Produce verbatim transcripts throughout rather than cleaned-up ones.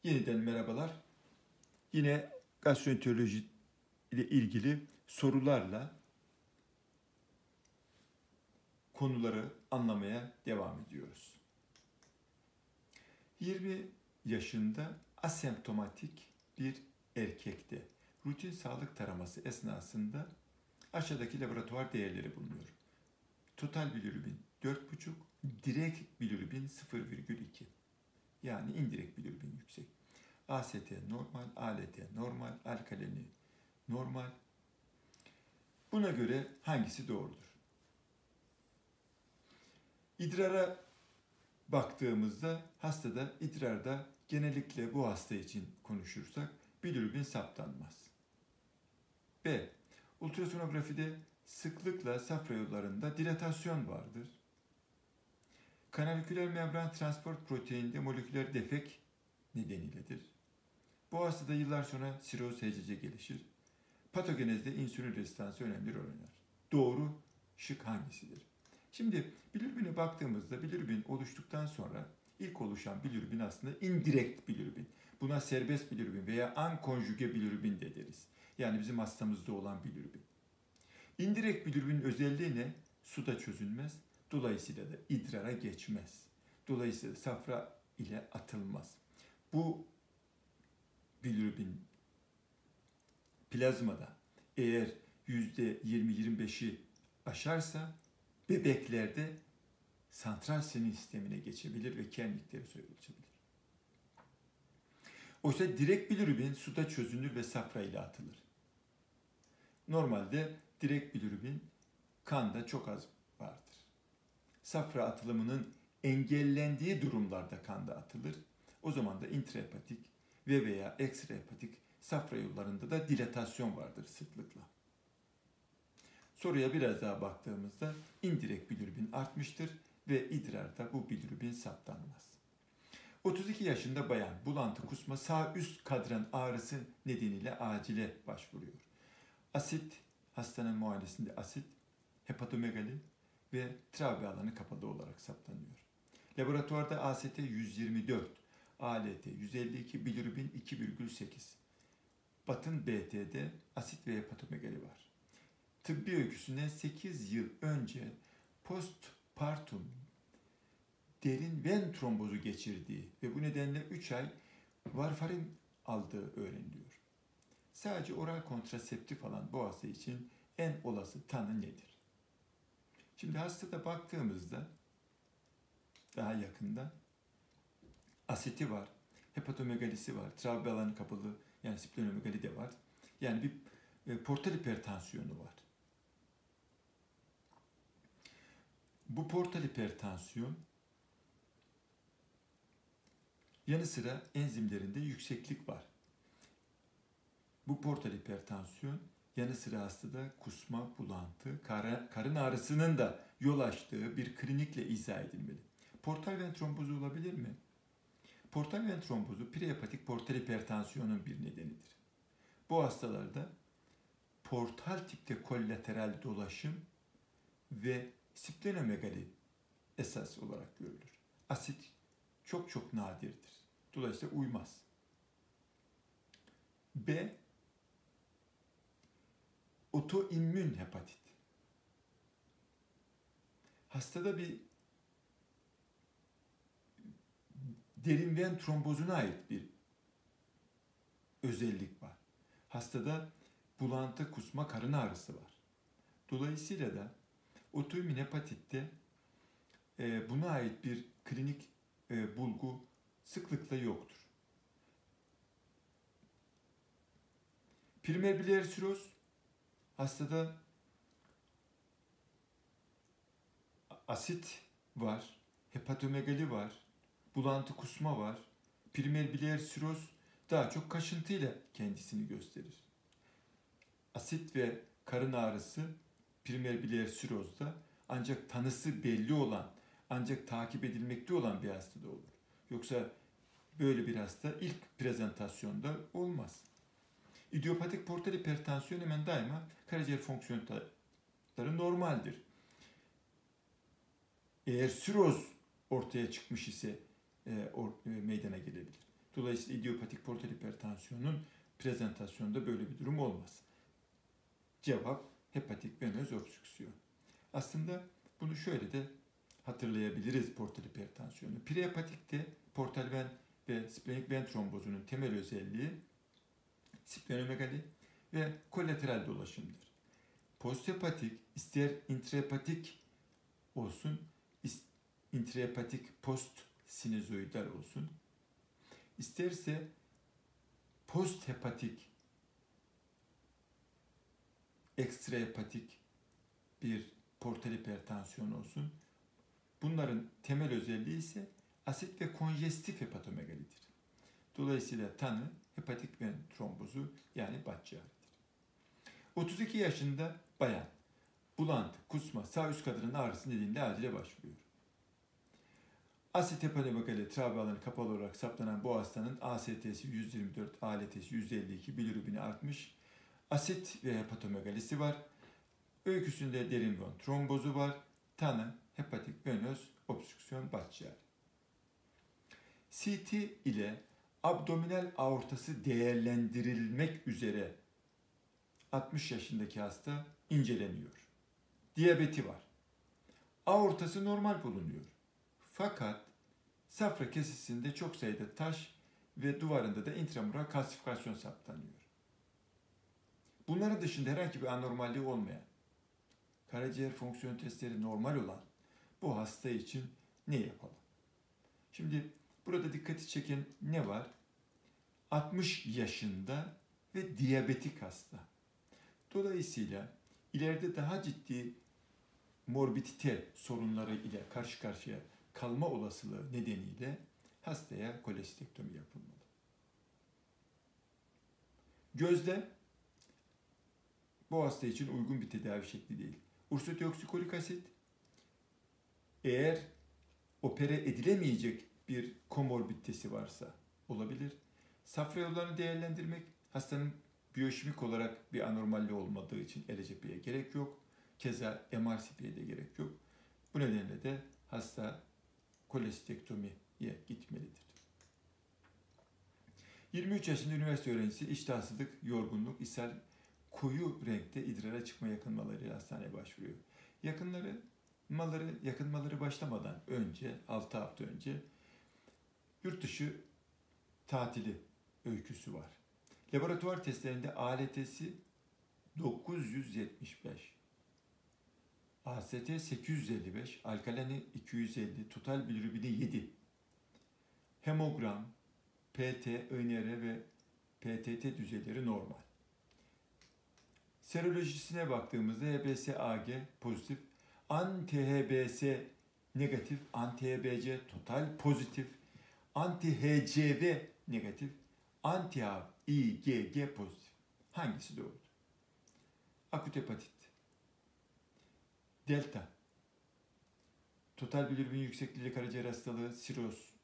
Yeniden merhabalar. Yine gastroenteroloji ile ilgili sorularla konuları anlamaya devam ediyoruz. yirmi yaşında asemptomatik bir erkekte rutin sağlık taraması esnasında aşağıdaki laboratuvar değerleri bulunuyor. Total bilirubin dört buçuk, direkt bilirubin sıfır virgül iki. Yani indirekt bilirubin yüksek. A S T normal, A L T normal, alkalemi normal. Buna göre hangisi doğrudur? İdrara baktığımızda hastada idrarda genellikle bu hasta için konuşursak bilirubin saptanmaz. B. Ultrasonografide sıklıkla safra yollarında dilatasyon vardır. Kanaliküler membran transport proteininde moleküler defek nedeniyledir. Bu hastada yıllar sonra siroz H C C gelişir. Patogenezde insülin rezistansı önemli rol oynar. Doğru şık hangisidir? Şimdi bilirubine baktığımızda bilirubin oluştuktan sonra ilk oluşan bilirubin aslında indirekt bilirubin. Buna serbest bilirubin veya ankonjüge bilirubin de deriz. Yani bizim hastamızda olan bilirubin. İndirekt bilirubinin özelliği ne? Suda çözülmez. Dolayısıyla da idrara geçmez. Dolayısıyla safra ile atılmaz. Bu bilirubin plazmada eğer yüzde yirmi yirmi beşi aşarsa bebeklerde santral sinir sistemine geçebilir ve kemikleri soyulabilir. Oysa direkt bilirubin suda çözünür ve safra ile atılır. Normalde direkt bilirubin kanda çok az vardır. Safra atılımının engellendiği durumlarda kanda atılır. O zaman da intrahepatik ve veya ekstrahepatik safra yollarında da dilatasyon vardır sıklıkla. Soruya biraz daha baktığımızda indirekt bilirubin artmıştır ve idrarda bu bilirubin saptanmaz. otuz iki yaşında bayan bulantı, kusma, sağ üst kadran ağrısı nedeniyle acile başvuruyor. Asit, hastanın muayenesinde asit, hepatomegali ve trabe alanı kapalı olarak saptanıyor. Laboratuvarda A S T yüz yirmi dört, A L T yüz elli iki, bilirubin iki virgül sekiz. Batın B T'de asit ve hepatomegali var. Tıbbi öyküsüne sekiz yıl önce postpartum derin ven trombozu geçirdiği ve bu nedenle üç ay varfarin aldığı öğreniliyor. Sadece oral kontraseptif alan bu hasta için en olası tanı nedir? Şimdi hastada baktığımızda daha yakında asiti var, hepatomegalisi var, trabe alanı kapalı yani splenomegali de var. Yani bir e, portal hipertansiyonu var. Bu portal hipertansiyon yanı sıra enzimlerinde yükseklik var. Bu portal hipertansiyon yanı sıra hastada kusma, bulantı, karın ağrısının da yol açtığı bir klinikle izah edilmeli. Portal ven trombozu olabilir mi? Portal ven trombozu prehepatik portal hipertansiyonun bir nedenidir. Bu hastalarda portal tipte kollateral dolaşım ve splenomegali esas olarak görülür. Asit çok çok nadirdir. Dolayısıyla uymaz. B. Otoimmün hepatit. Hastada bir derin ven trombozuna ait bir özellik var. Hastada bulantı, kusma, karın ağrısı var. Dolayısıyla da otoimmün hepatitte e, buna ait bir klinik e, bulgu sıklıkla yoktur. Primer biliyer siroz hastada asit var, hepatomegali var, bulantı, kusma var. Primer biliyer siroz daha çok kaşıntıyla kendisini gösterir. Asit ve karın ağrısı primer biliyer sirozda ancak tanısı belli olan, ancak takip edilmekte olan bir hastada olur. Yoksa böyle bir hasta ilk prezentasyonda olmaz. İdiopatik portal hipertansiyon hemen daima karaciğer fonksiyonları normaldir. Eğer siroz ortaya çıkmış ise e, or, e, meydana gelebilir. Dolayısıyla idiopatik portal hipertansiyonun prezentasyonunda böyle bir durum olmaz. Cevap hepatik venöz obstrüksiyon. Aslında bunu şöyle de hatırlayabiliriz portal hipertansiyonu. Prehepatikte portal ven ve splenik ven trombozunun temel özelliği splenomegali ve kolateral dolaşımdır. Posthepatik ister intrahepatik olsun, intrahepatik post sinusoidal olsun, isterse posthepatik ekstrahepatik bir portal hipertansiyon olsun. Bunların temel özelliği ise asit ve konjestif hepatomegalidir. Dolayısıyla tanı hepatik ven trombozu yani batçığıdır. otuz iki yaşında bayan, bulantı, kusma, sağ üst kadının ağrısı nedeniyle acile başvuruyor. Asit hepatomegali trabe alanı kapalı olarak saptanan bu hastanın A S T'si yüz yirmi dört, A L T'si yüz elli iki, bilirubini artmış, asit ve hepatomegalisi var. Öyküsünde derin ven trombozu var. Tanı hepatik venöz obstrüksiyon batçığıdır. C T ile abdominal aortası değerlendirilmek üzere altmış yaşındaki hasta inceleniyor. Diyabeti var. Aortası normal bulunuyor. Fakat safra kesesinde çok sayıda taş ve duvarında da intramural kalsifikasyon saptanıyor. Bunların dışında herhangi bir anormalliği olmayan, karaciğer fonksiyon testleri normal olan bu hasta için ne yapalım? Şimdi burada dikkati çeken ne var? altmış yaşında ve diyabetik hasta. Dolayısıyla ileride daha ciddi morbidite sorunları ile karşı karşıya kalma olasılığı nedeniyle hastaya kolestektomi yapılmalı. Gözde bu hasta için uygun bir tedavi şekli değil. Ursodeoksikolik asit eğer opere edilemeyecek bir komorbiditesi varsa olabilir. Safra yollarını değerlendirmek, hastanın biyoşimik olarak bir anormalliği olmadığı için L C P'ye gerek yok. Keza M R C P'ye de gerek yok. Bu nedenle de hasta kolestektomiye gitmelidir. yirmi üç yaşında üniversite öğrencisi iştahsızlık, yorgunluk, ishal, koyu renkte idrara çıkma yakınmalarıyla hastaneye başvuruyor. Yakınları, malları, yakınmaları başlamadan önce, altı hafta önce yurt dışı tatili öyküsü var. Laboratuvar testlerinde A L T'si dokuz yüz yetmiş beş, A S T sekiz yüz elli beş, alkalini iki yüz elli, total bilirubini yedi. Hemogram, P T, I N R ve P T T düzeyleri normal. Serolojisine baktığımızda H B S A G pozitif, anti-H B S negatif, anti-H B C total pozitif, anti-H C V negatif, anti-H I G G pozitif. Hangisi doğrudur? Akut hepatit, delta, total bilirubin yüksekliği, karaciğer hastalığı, siroz,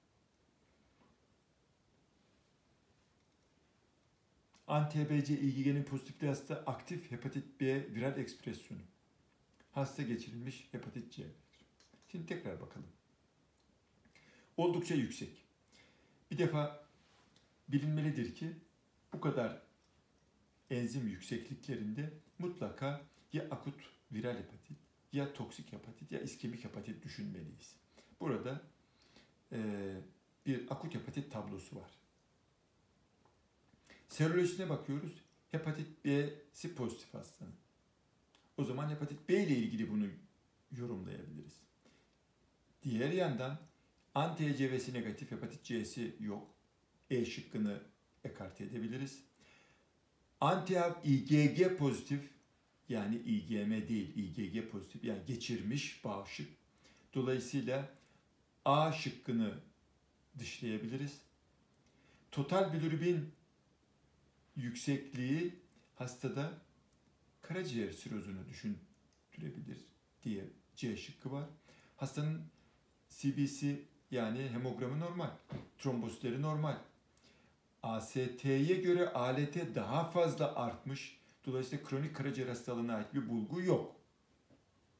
anti-H B C I G G'nin pozitifliği hasta aktif hepatit B viral ekspresyonu. Hasta geçirilmiş hepatit C. Şimdi tekrar bakalım. Oldukça yüksek. Bir defa bilinmelidir ki bu kadar enzim yüksekliklerinde mutlaka ya akut viral hepatit, ya toksik hepatit, ya iskemik hepatit düşünmeliyiz. Burada e, bir akut hepatit tablosu var. Serolojisine bakıyoruz. Hepatit B'si pozitif hastanın. O zaman hepatit B ile ilgili bunu yorumlayabiliriz. Diğer yandan anti-H C V'si negatif, hepatit C'si yok. E şıkkını ekarte edebiliriz. Anti-H I G G pozitif, yani I G M değil, I G G pozitif, yani geçirmiş bağışık. Dolayısıyla A şıkkını dışlayabiliriz. Total bilirubin yüksekliği hastada karaciğer sirozunu düşündürebilir diye C şıkkı var. Hastanın C B C yani hemogramı normal, trombositleri normal. A S T'ye göre A L T daha fazla artmış. Dolayısıyla kronik karaciğer hastalığına ait bir bulgu yok.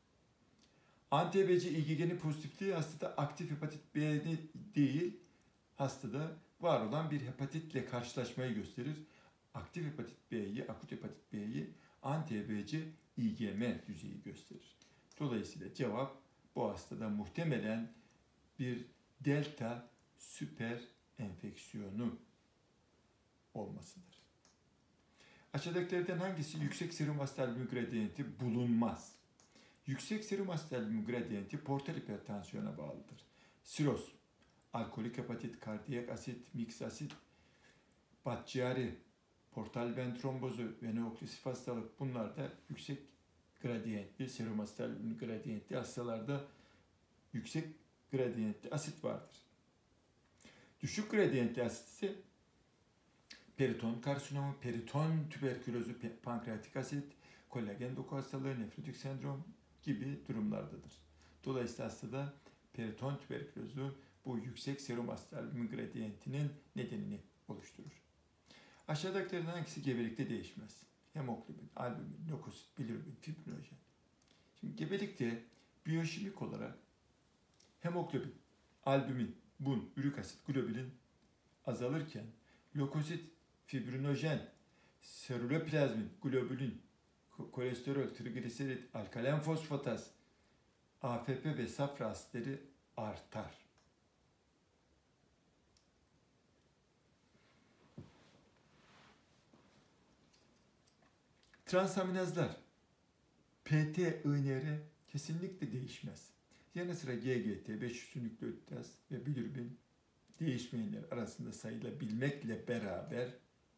Anti-H B C I G G'nin pozitifliği hastada aktif hepatit B değil, hastada var olan bir hepatitle karşılaşmayı gösterir. Aktif hepatit B'yi, akut hepatit B'yi anti-E B C I G M düzeyi gösterir. Dolayısıyla cevap bu hastada muhtemelen bir delta süper enfeksiyonu olmasıdır. Aşağıdakilerden hangisi yüksek serum hasta albümü gradiyenti bulunmaz? Yüksek serum hasta albümü gradiyenti portal hipertansiyona bağlıdır. Siroz, alkolik hepatit, kardiyak asit, mix asit, batçiyari, portal ven trombozu, venookklusif hastalık, bunlar da yüksek gradiyentli, serum hasta albümü gradiyentli hastalarda yüksek gradiyentli asit vardır. Düşük gradiyentli asit ise periton karsinomu, periton tüberkülozü, pankreatik asit, kolagen doku hastalığı, nefrotik sendrom gibi durumlardadır. Dolayısıyla hastada periton tüberkülozü bu yüksek serum hasta albümü gradiyentinin nedenini oluşturur. Aşağıdakilerden hangisi gebelikte değişmez? Hemoglobin, albumin, lökosit, bilirubin, fibrinojen. Şimdi gebelikte biyoşimik olarak hemoglobin, albumin, bun, ürik asit, globulin azalırken lökosit, fibrinojen, seruloplazmin, globulin, kolesterol, trigliserit, alkalen fosfataz, A F P ve safra asitleri artar. Transaminazlar P T I N R kesinlikle değişmez. Yanı sıra G G T, beş üstü nükleotidaz ve bilirubin değişmeyenler arasında sayılabilmekle beraber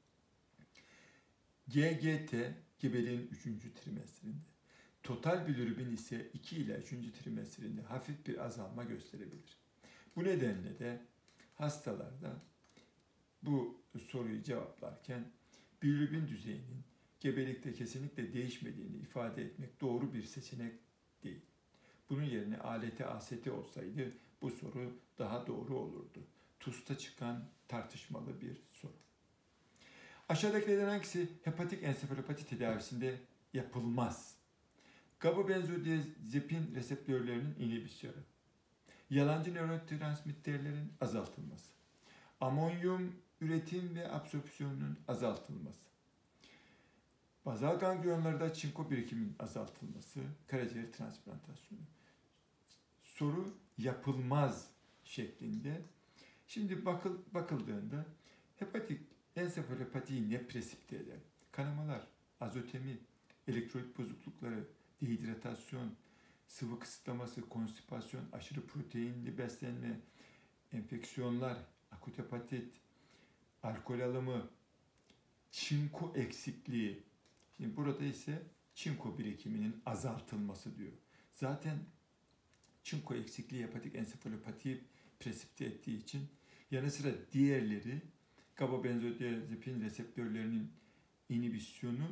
G G T gebeliğin üçüncü trimestrinde, total bilirubin ise iki ila üçüncü trimestrinde hafif bir azalma gösterebilir. Bu nedenle de hastalarda bu soruyu cevaplarken bilirubin düzeyinin gebelikte kesinlikle değişmediğini ifade etmek doğru bir seçenek değil. Bunun yerine A L T A S T olsaydı bu soru daha doğru olurdu. TUS'ta çıkan tartışmalı bir soru. Aşağıdakilerden hangisi hepatik ensefalopati tedavisinde yapılmaz? GABA-benzodiazepin reseptörlerinin inhibisyonu, yalancı nörotransmitterlerin azaltılması, amonyum üretim ve absorpsiyonunun azaltılması, bazal ganglionlarda çinko birikiminin azaltılması, karaciğer transplantasyonu. Soru yapılmaz şeklinde. Şimdi bakıl, bakıldığında hepatik ensefalopatiyi ne presipte eder? Kanamalar, azotemi, elektrolit bozuklukları, dehidratasyon, sıvı kısıtlaması, konstipasyon, aşırı proteinli beslenme, enfeksiyonlar, akut hepatit, alkol alımı, çinko eksikliği. Şimdi burada ise çinko birikiminin azaltılması diyor. Zaten çinko eksikliği hepatik ensefalopatiyi presipte ettiği için yanı sıra diğerleri GABA-benzodiazepin reseptörlerinin inhibisyonu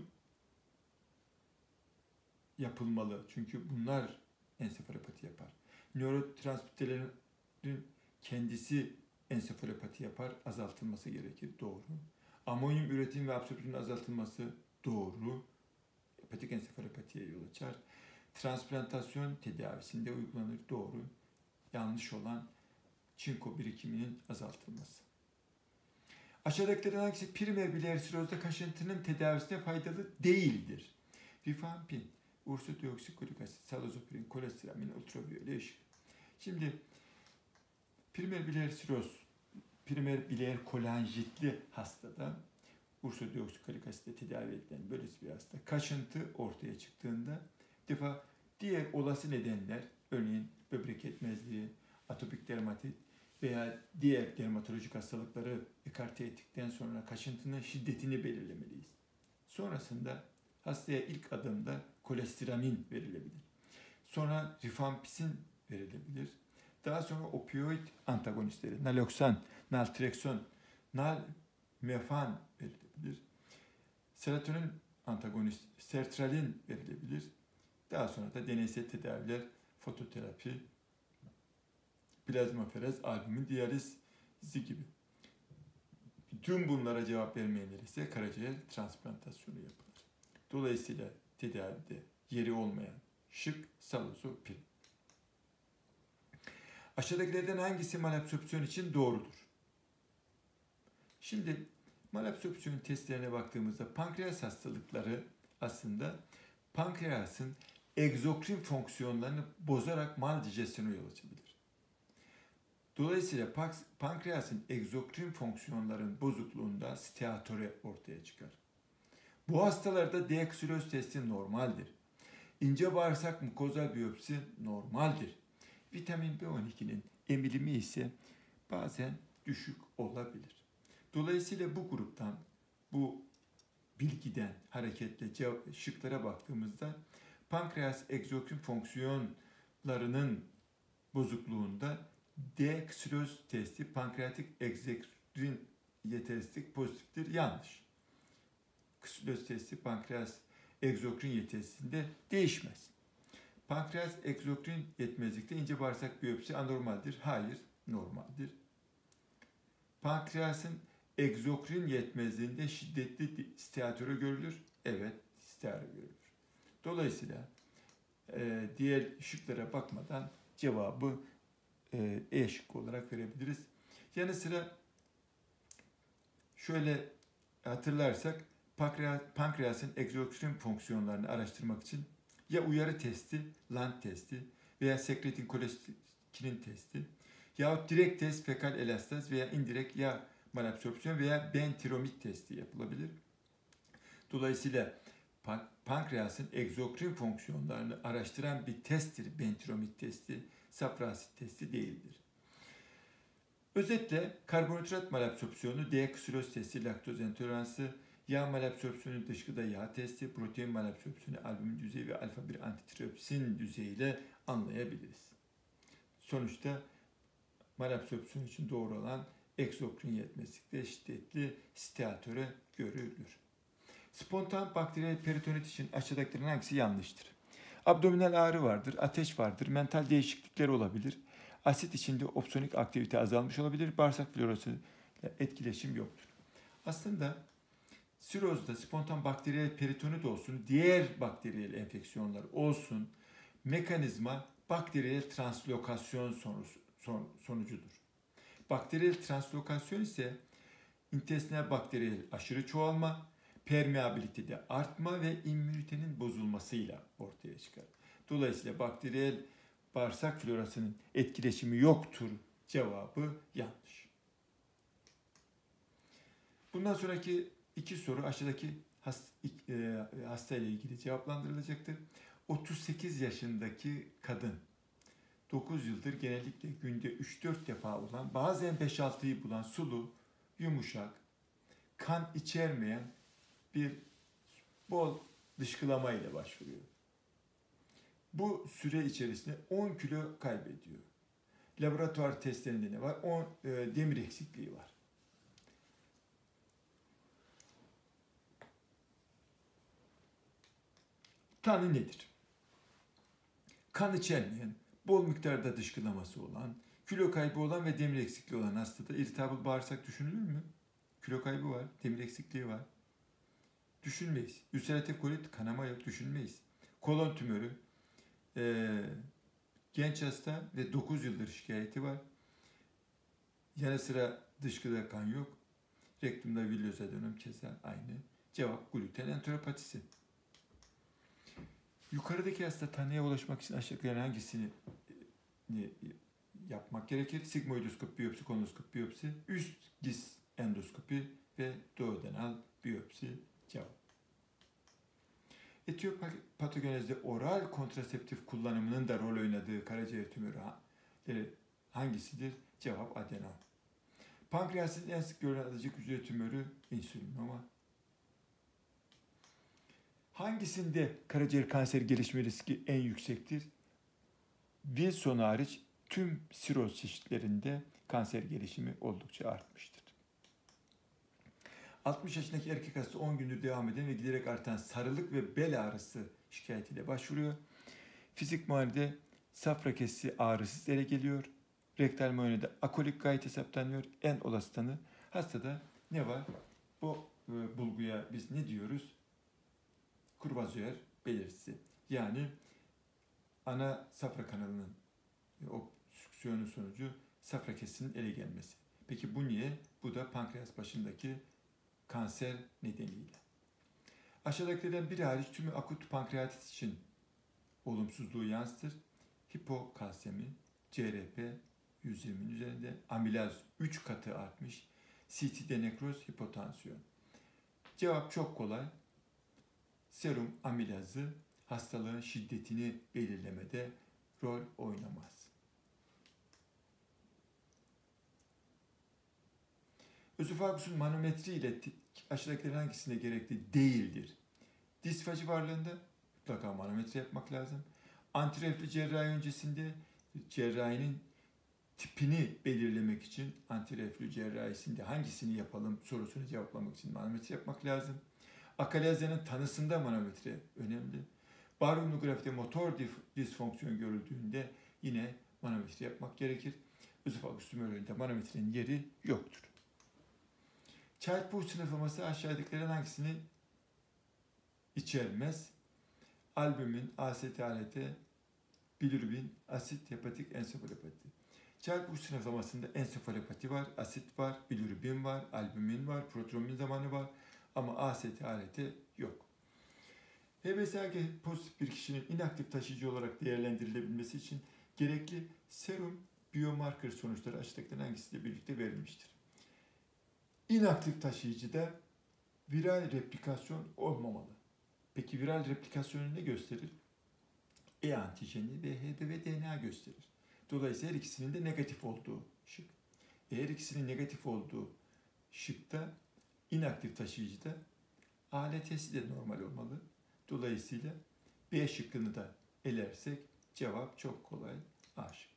yapılmalı. Çünkü bunlar ensefalopati yapar. Nörotransmitterlerin kendisi ensefalopati yapar. Azaltılması gerekir. Doğru. Amonyum üretim ve absorpsiyonun azaltılması doğru. Hepatik ensefalopatiye yol açar. Transplantasyon tedavisinde uygulanır. Doğru. Yanlış olan çinko birikiminin azaltılması. Aşağıdakilerden hangisi primer biliyer sirozda kaşıntının tedavisine faydalı değildir? Rifampin, ursodeoksikolik asit, salazoprin, kolestiramin, ultraviyole ışık. Şimdi primer biliyer siroz, primer biliyer kolanjitli hastada ursodeoksikolik asitle tedavi edilen böylesi bir hasta kaşıntı ortaya çıktığında defa diğer olası nedenler, örneğin böbrek yetmezliği, atopik dermatit veya diğer dermatolojik hastalıkları ekarte ettikten sonra kaşıntının şiddetini belirlemeliyiz. Sonrasında hastaya ilk adımda kolestiramin verilebilir. Sonra rifampisin verilebilir. Daha sonra opioid antagonistleri, naloksan, naltrekson, nalmefan verilebilir. Serotonin antagonist, sertralin verilebilir. Daha sonra da deneysel tedaviler, fototerapi, plazmaferez, albümin diyalizi gibi. Tüm bunlara cevap vermeyenler ise karaciğer transplantasyonu yapılır. Dolayısıyla tedavide yeri olmayan şık, salazoprin. Aşağıdakilerden hangisi malabsorpsiyon için doğrudur? Şimdi malabsorpsiyon testlerine baktığımızda pankreas hastalıkları aslında pankreasın egzokrin fonksiyonlarını bozarak maldijesyona yol açabilir. Dolayısıyla pankreasın egzokrin fonksiyonlarının bozukluğunda steatore ortaya çıkar. Bu hastalarda deoksiriyoz testi normaldir. İnce bağırsak mukozal biyopsi normaldir. Vitamin B on ikinin emilimi ise bazen düşük olabilir. Dolayısıyla bu gruptan, bu bilgiden hareketle şıklara baktığımızda pankreas egzokrin fonksiyonlarının bozukluğunda deoksiriyoz testi pankreatik egzokrin yetersizlik pozitiftir. Yanlış. Ksüloz testi pankreas egzokrin yetersizliğinde değişmez. Pankreas egzokrin yetmezlikte ince bağırsak biyopsi anormaldir. Hayır, normaldir. Pankreasın egzokrin yetmezliğinde şiddetli steatore görülür. Evet, steatore görülür. Dolayısıyla e, diğer şıklara bakmadan cevabı e, E şıkkı olarak verebiliriz. Yanı sıra şöyle hatırlarsak pankreas, pankreasın egzokrin fonksiyonlarını araştırmak için ya uyarı testi, Land testi veya sekretin kolestikinin testi yahut direkt test fekal elastaz veya indirekt ya malabsorpsiyon veya bentiromit testi yapılabilir. Dolayısıyla pankreasın egzokrin fonksiyonlarını araştıran bir testtir bentiromit testi, safra asit testi değildir. Özetle karbonhidrat malabsorpsiyonu, deoksiriyoz testi, laktoz intoleransı, yağ malabsorpsiyonu dışkıda yağ testi, protein malabsorpsiyonu albumin düzeyi ve alfa bir antitripsin düzeyiyle anlayabiliriz. Sonuçta malabsorpsiyon için doğru olan egzokrin yetmezlikte şiddetli steatore görülür. Spontan bakteriyel peritonit için aşağıdakilerin hangisi yanlıştır? Abdominal ağrı vardır, ateş vardır, mental değişiklikler olabilir. Asit içinde opsonik aktivite azalmış olabilir, bağırsak florasıyla etkileşim yoktur. Aslında sirozda spontan bakteriyel peritonit olsun, diğer bakteriyel enfeksiyonlar olsun, mekanizma bakteriyel translokasyon sonucu, son, sonucudur. Bakteriyel translokasyon ise intestinal bakteriyel aşırı çoğalma, permeabilitede artma ve immünitenin bozulmasıyla ortaya çıkar. Dolayısıyla bakteriyel bağırsak florasının etkileşimi yoktur cevabı yanlış. Bundan sonraki iki soru aşağıdaki hasta ile ilgili cevaplandırılacaktır. otuz sekiz yaşındaki kadın dokuz yıldır genellikle günde üç dört defa olan, bazen beş altıyı bulan sulu, yumuşak, kan içermeyen bir bol dışkılama ile başvuruyor. Bu süre içerisinde on kilo kaybediyor. Laboratuvar testlerinde ne var? on e, demir eksikliği var. Tanı nedir? Kan içermeyen, bol miktarda dışkılaması olan, kilo kaybı olan ve demir eksikliği olan hastada irritable bağırsak düşünülür mü? Kilo kaybı var, demir eksikliği var. Düşünmeyiz. Ülseratif kolit, kanama yok, düşünmeyiz. Kolon tümörü, e, genç hasta ve dokuz yıldır şikayeti var. Yanı sıra dışkıda kan yok. Rektumda villozadenum keza aynı. Cevap gluten enteropatisi. Yukarıdaki hasta tanıya ulaşmak için aşağıdakilerin hangisini yapmak gerekir? Sigmoidoskop biyopsi, kolonoskop biyopsi, üst giz endoskopi ve duodenal biyopsi cevap. Etiyopatogenezde oral kontraseptif kullanımının da rol oynadığı karaciğer tümörü hangisidir? Cevap adenom. Pankreasın en sık görülen adacık hücre tümörü insülinoma. Hangisinde karaciğer kanseri gelişme riski en yüksektir? Wilson hariç tüm siroz çeşitlerinde kanser gelişimi oldukça artmıştır. altmış yaşındaki erkek hasta on gündür devam eden ve giderek artan sarılık ve bel ağrısı şikayetiyle başvuruyor. Fizik muayenede safra kesesi ağrısız ele geliyor. Rektal muayenede akolik gayet hesaplanıyor. En olası tanı. Hastada ne var? Bu e, bulguya biz ne diyoruz? Kurvazör belirtisi. Yani ana safra kanalının obstrüksiyonu sonucu safra kesesinin ele gelmesi. Peki bu niye? Bu da pankreas başındaki kanser nedeniyle. Aşağıdakilerden biri hariç tümü akut pankreatit için olumsuzluğu yansıtır. Hipokalsemi, C R P yüz yirminin üzerinde, amilaz üç katı artmış, C T'de nekroz, hipotansiyon. Cevap çok kolay. Serum amilazı hastalığın şiddetini belirlemede rol oynamaz. Özofagusun manometri ile aşağıdakilerin hangisinde gerekli değildir? Disfaji varlığında mutlaka manometre yapmak lazım. Antireflü cerrahi öncesinde cerrahinin tipini belirlemek için antireflü cerrahisinde hangisini yapalım sorusunu cevaplamak için manometre yapmak lazım. Akalezya'nın tanısında manometre önemli. Baryonografide motor disfonksiyon görüldüğünde yine manometre yapmak gerekir. Özofagus tümörlerinde manometrenin yeri yoktur. Child-Pugh sınıflaması aşağıdakilerin hangisini içermez? Albumin, A S T A L T, bilirubin, asit, hepatik, ensefalopati. Child-Pugh sınıflamasında ensefalopati var, asit var, bilirubin var, albumin var, protrombin zamanı var ama A S T A L T yok. H B S A G pozitif bir kişinin inaktif taşıyıcı olarak değerlendirilebilmesi için gerekli serum biomarker sonuçları aşağıdakilerin hangisiyle birlikte verilmiştir? İnaktif taşıyıcıda viral replikasyon olmamalı. Peki viral replikasyonu ne gösterir? E antijeni ve H B V D N A gösterir. Dolayısıyla her ikisinin de negatif olduğu şık. Eğer ikisinin negatif olduğu şıkta inaktif taşıyıcıda A L T'si de normal olmalı. Dolayısıyla B şıkkını da elersek cevap çok kolay, A şık.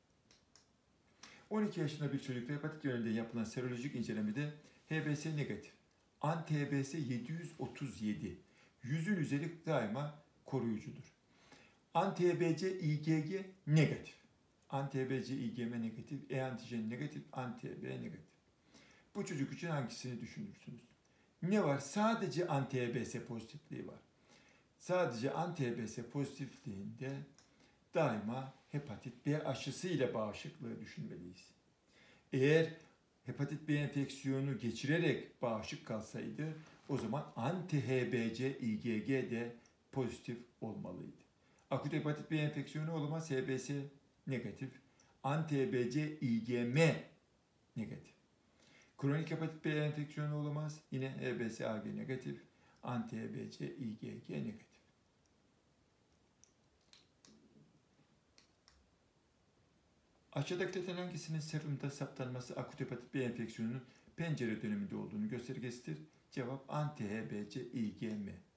on iki yaşında bir çocukta hepatit yönünde yapılan serolojik incelemede H B S negatif. Anti-H B S yedi yüz otuz yedi. yüzün üzeri daima koruyucudur. Anti-H B C I G G negatif. Anti-H B C I G M negatif, E antijen negatif, anti-H B negatif. Bu çocuk için hangisini düşünürsünüz? Ne var? Sadece anti-H B S pozitifliği var. Sadece anti-H B S pozitifliğinde daima hepatit B aşısı ile bağışıklığı düşünmeliyiz. Eğer hepatit B enfeksiyonu geçirerek bağışık kalsaydı o zaman anti-H B C I G G de pozitif olmalıydı. Akut hepatit B enfeksiyonu olamaz, H B S negatif, anti-H B C I G M negatif. Kronik hepatit B enfeksiyonu olamaz, yine H B S A G negatif, anti-H B C I G G negatif. Aşağıdakilerden hangisinin serumda saptanması akut hepatit B enfeksiyonunun pencere döneminde olduğunu göstergesidir? Cevap anti-H B C I G M.